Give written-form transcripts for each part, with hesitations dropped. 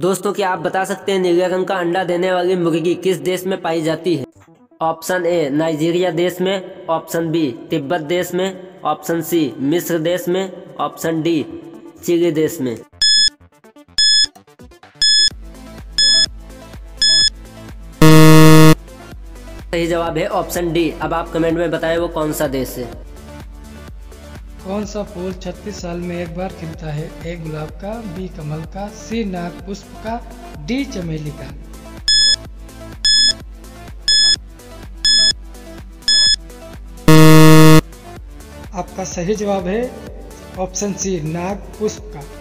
दोस्तों, क्या आप बता सकते हैं नीले रंग का अंडा देने वाली मुर्गी किस देश में पाई जाती है? ऑप्शन ए नाइजीरिया देश में, ऑप्शन बी तिब्बत देश में, ऑप्शन सी मिस्र देश में, ऑप्शन डी चिली देश में। सही जवाब है ऑप्शन डी। अब आप कमेंट में बताएं वो कौन सा देश है। कौन सा फूल 36 साल में एक बार खिलता है? ए गुलाब का, बी कमल का, सी नाग पुष्प का, डी चमेली का। आपका सही जवाब है ऑप्शन सी नाग पुष्प का।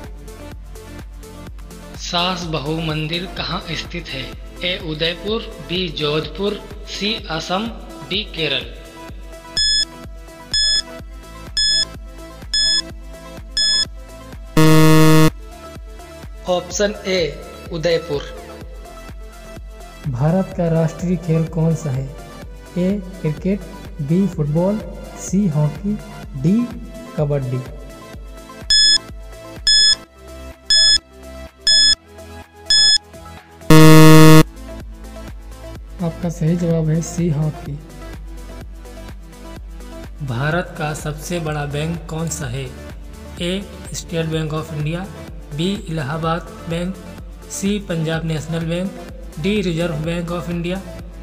सास बहू मंदिर कहाँ स्थित है? A Udaipur, B Jodhpur, C Assam, D Kerala. Option A Udaipur. Bharat का राष्ट्रीय खेल कौन सा है? A cricket, B football, C hockey, D kabaddi. आपका सही जवाब है सी हॉकी। भारत का सबसे बड़ा बैंक कौन सा है? A State Bank of India, B Allahabad Bank, C Punjab National Bank, D Reserve Bank of India.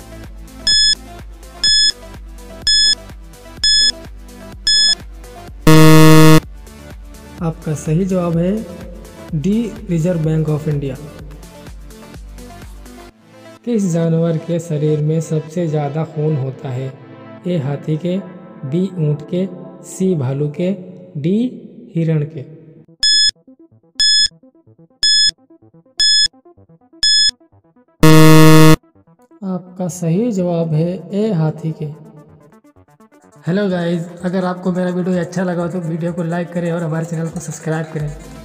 आपका सही जवाब है D Reserve Bank of India. किस जानवर के शरीर में सबसे ज़्यादा खून होता है? ए हाथी के, बी ऊंट के, सी भालू के, डी हिरण के। आपका सही जवाब है ए हाथी के। हेलो गाइस, अगर आपको मेरा वीडियो अच्छा लगा तो वीडियो को लाइक करें और हमारे चैनल को सब्सक्राइब करें।